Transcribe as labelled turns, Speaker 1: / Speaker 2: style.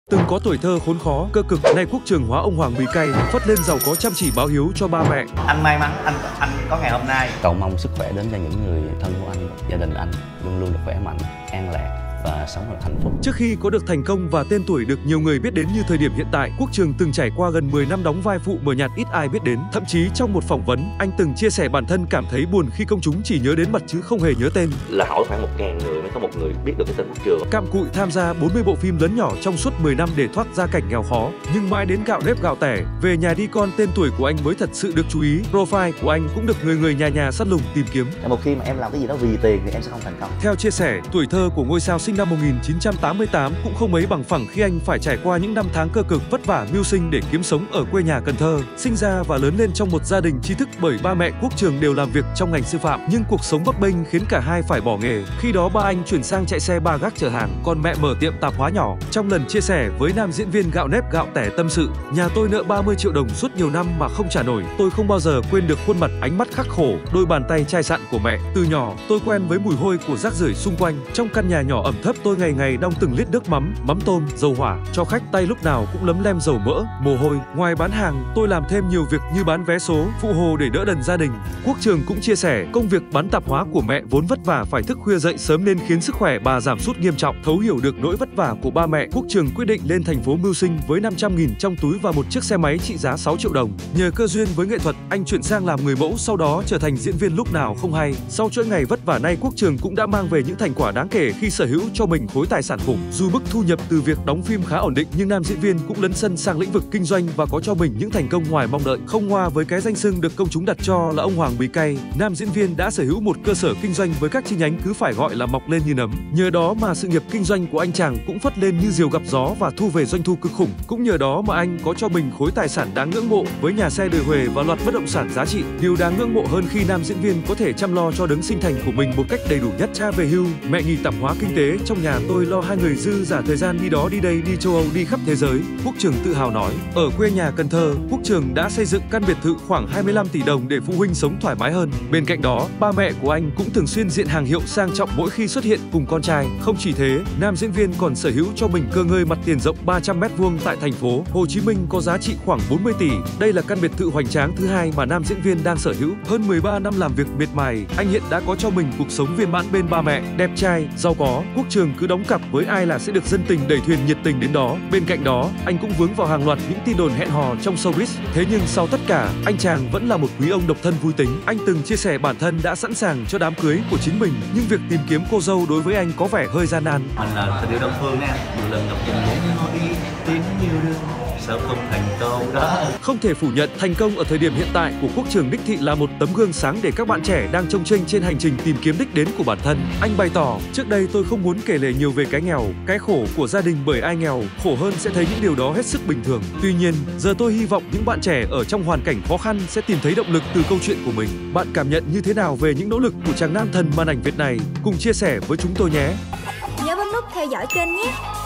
Speaker 1: Từng có tuổi thơ khốn khó, cơ cực, nay Quốc Trường hóa ông hoàng bì cay, phất lên giàu có chăm chỉ báo hiếu cho ba mẹ.
Speaker 2: Anh may mắn anh có ngày hôm nay.
Speaker 3: Cầu mong sức khỏe đến cho những người thân của anh, gia đình anh luôn luôn được khỏe mạnh, an lạc và sống thật hạnh phúc.
Speaker 1: Trước khi có được thành công và tên tuổi được nhiều người biết đến như thời điểm hiện tại, Quốc Trường từng trải qua gần 10 năm đóng vai phụ mờ nhạt ít ai biết đến. Thậm chí trong một phỏng vấn, anh từng chia sẻ bản thân cảm thấy buồn khi công chúng chỉ nhớ đến mặt chứ không hề nhớ tên.
Speaker 4: Là hỏi khoảng 1.000 người mới có một người biết được cái tên Quốc Trường.
Speaker 1: Cặm cụi tham gia 40 bộ phim lớn nhỏ trong suốt 10 năm để thoát ra cảnh nghèo khó, nhưng mãi đến gạo nếp gạo tẻ, về nhà đi con tên tuổi của anh mới thật sự được chú ý. Profile của anh cũng được người nhà săn lùng tìm kiếm.
Speaker 2: Một khi mà em làm cái gì đó vì tiền thì em sẽ không thành công.
Speaker 1: Theo chia sẻ, tuổi thơ của ngôi sao sinh năm 1988 cũng không mấy bằng phẳng khi anh phải trải qua những năm tháng cơ cực vất vả mưu sinh để kiếm sống ở quê nhà Cần Thơ. Sinh ra và lớn lên trong một gia đình trí thức bởi ba mẹ Quốc Trường đều làm việc trong ngành sư phạm, nhưng cuộc sống bấp bênh khiến cả hai phải bỏ nghề. Khi đó ba anh chuyển sang chạy xe ba gác chở hàng, còn mẹ mở tiệm tạp hóa nhỏ. Trong lần chia sẻ với nam diễn viên gạo nếp gạo tẻ tâm sự, nhà tôi nợ 30 triệu đồng suốt nhiều năm mà không trả nổi. Tôi không bao giờ quên được khuôn mặt ánh mắt khắc khổ, đôi bàn tay chai sạn của mẹ. Từ nhỏ, tôi quen với mùi hôi của rác rưởi xung quanh. Trong căn nhà nhỏ ẩm thấp, tôi ngày đong từng lít nước mắm, mắm tôm, dầu hỏa cho khách, tay lúc nào cũng lấm lem dầu mỡ, mồ hôi. Ngoài bán hàng, tôi làm thêm nhiều việc như bán vé số, phụ hồ để đỡ đần gia đình. Quốc Trường cũng chia sẻ, công việc bán tạp hóa của mẹ vốn vất vả, phải thức khuya dậy sớm nên khiến sức khỏe bà giảm sút nghiêm trọng. Thấu hiểu được nỗi vất vả của ba mẹ, Quốc Trường quyết định lên thành phố mưu sinh với 500.000 trong túi và một chiếc xe máy trị giá 6 triệu đồng. Nhờ cơ duyên với nghệ thuật, anh chuyển sang làm người mẫu, sau đó trở thành diễn viên lúc nào không hay. Sau chuỗi ngày vất vả, nay Quốc Trường cũng đã mang về những thành quả đáng kể khi sở hữu cho mình khối tài sản khủng. Dù mức thu nhập từ việc đóng phim khá ổn định, nhưng nam diễn viên cũng lấn sân sang lĩnh vực kinh doanh và có cho mình những thành công ngoài mong đợi. Không hoa với cái danh xưng được công chúng đặt cho là ông hoàng bì cay, nam diễn viên đã sở hữu một cơ sở kinh doanh với các chi nhánh cứ phải gọi là mọc lên như nấm. Nhờ đó mà sự nghiệp kinh doanh của anh chàng cũng phất lên như diều gặp gió và thu về doanh thu cực khủng. Cũng nhờ đó mà anh có cho mình khối tài sản đáng ngưỡng mộ với nhà xe đời Huệ và loạt bất động sản giá trị. Điều đáng ngưỡng mộ hơn khi nam diễn viên có thể chăm lo cho đấng sinh thành của mình một cách đầy đủ nhất. Cha về hưu, mẹ nghỉ tạp hóa kinh tế, trong nhà tôi lo hai người dư giả thời gian đi đó đi đây, đi châu Âu, đi khắp thế giới. Quốc Trường tự hào nói. Ở quê nhà Cần Thơ, Quốc Trường đã xây dựng căn biệt thự khoảng 25 tỷ đồng để phụ huynh sống thoải mái hơn. Bên cạnh đó, ba mẹ của anh cũng thường xuyên diện hàng hiệu sang trọng mỗi khi xuất hiện cùng con trai. Không chỉ thế, nam diễn viên còn sở hữu cho mình cơ ngơi mặt tiền rộng 300m² tại thành phố Hồ Chí Minh có giá trị khoảng 40 tỷ. Đây là căn biệt thự hoành tráng thứ hai mà nam diễn viên đang sở hữu. Hơn 13 năm làm việc miệt mài, anh hiện đã có cho mình cuộc sống viên mãn bên ba mẹ. Đẹp trai, giàu có, Quốc Trường cứ đóng cặp với ai là sẽ được dân tình đẩy thuyền nhiệt tình đến đó. Bên cạnh đó, anh cũng vướng vào hàng loạt những tin đồn hẹn hò trong showbiz. Thế nhưng sau tất cả, anh chàng vẫn là một quý ông độc thân vui tính. Anh từng chia sẻ bản thân đã sẵn sàng cho đám cưới của chính mình, nhưng việc tìm kiếm cô dâu đối với anh có vẻ hơi gian nan.
Speaker 2: Mình là tình yêu đơn phương nha, một lần gặp tình muốn đi tiếng yêu đương, sao không thành công đó.
Speaker 1: Không thể phủ nhận, thành công ở thời điểm hiện tại của Quốc Trường đích thị là một tấm gương sáng để các bạn trẻ đang chông chênh trên hành trình tìm kiếm đích đến của bản thân. Anh bày tỏ, trước đây tôi không muốn kể lể nhiều về cái nghèo, cái khổ của gia đình, bởi ai nghèo, khổ hơn sẽ thấy những điều đó hết sức bình thường. Tuy nhiên, giờ tôi hy vọng những bạn trẻ ở trong hoàn cảnh khó khăn sẽ tìm thấy động lực từ câu chuyện của mình. Bạn cảm nhận như thế nào về những nỗ lực của chàng nam thần màn ảnh Việt này? Cùng chia sẻ với chúng tôi nhé!
Speaker 5: Nhớ bấm nút theo dõi kênh nhé!